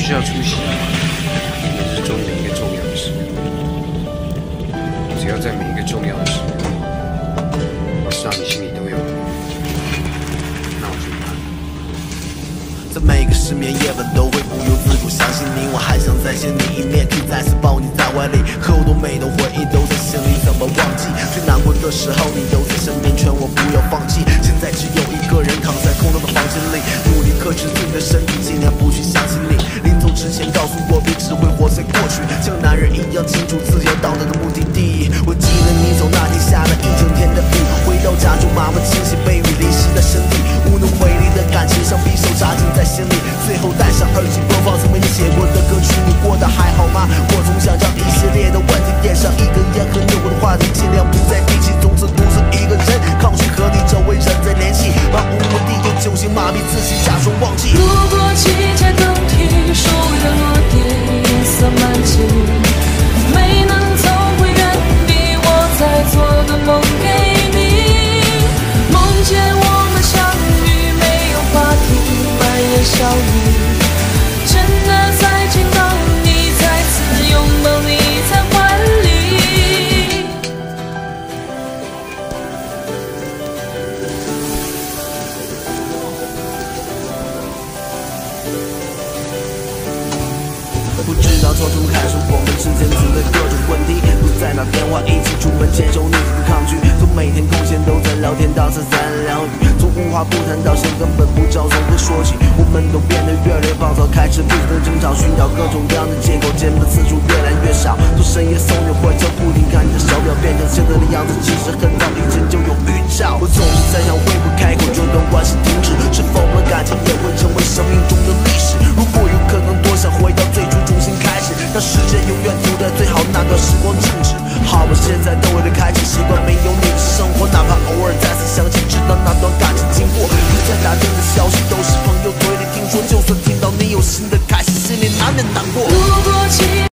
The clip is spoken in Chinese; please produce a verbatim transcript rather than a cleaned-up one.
需要出席，那是中间一个重要的事。只要在每一个重要的时刻，我知道你心里都有我，那我就怕。 在每个失眠夜晚都会不由自主想起你，我还想再见你一面，可以再次抱你在怀里，可我多美的回忆都在心里，怎么忘记？最难过的时候你都在身边，劝我不要放弃。现在只有一个人躺在空荡的房间里，努力克制自己的身体，尽量不去想起你。临走之前告诉我，别只会活在过去，像男人一样清楚自己要到达的目的地。我记得你走那天下了一整天的雨，回到家中妈妈清洗被雨淋湿的身体，无能为力的感情像匕首扎进在心里。最后戴上耳机播放曾为你写过的歌曲，你过得还好吗？我总想将一系列的问题点上一根烟，和你我的话题尽量不再提起，从此独自一个人抗拒和你这位人在联系，漫无目的用酒精麻痹自己，假装忘记。 路过七彩灯体，树叶落叶，颜色满际，没能走回原地，我在做的梦给你，梦见我们相遇，没有话题，满眼笑意，真的在见到你，再次拥抱你在怀里。 不知道从什么开始，我们之间存在各种问题，不再拿电话一起出门接受你不抗拒，从每天空闲都在聊天到三三两语，从无话不谈到现根本不知道从何说起，我们都变得越来越暴躁，开始彼此的争吵，寻找各种各样的借口，见面的次数越来越少，从深夜送你回家，不停看你的手表，变成现在的样子，其实很早以前就有预兆。我总是在想，会不会开口这段关系停止，是否我们感情也会成为生命中的历史？如果有可能，多想回到最初重新开始，让时间永远阻挡最好那段时光静止。好，我现在都为了开启习惯没有你的生活。